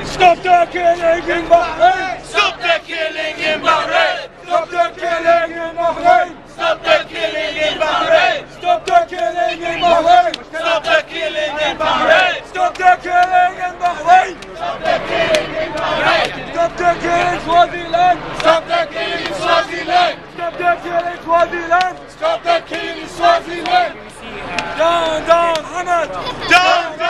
Stop the killing in Bahrain! Stop the killing in Bahrain! Stop the killing in Bahrain! Stop the killing in Bahrain! Stop the killing in Bahrain! Stop the killing in Bahrain! Stop the killing in Bahrain! Stop the killing in Bahrain! Stop the killing Swaziland! Stop the killing in Swaziland! Stop the killing Swaziland! Stop the killing in Swaziland! Down, down, Ahmed! Down!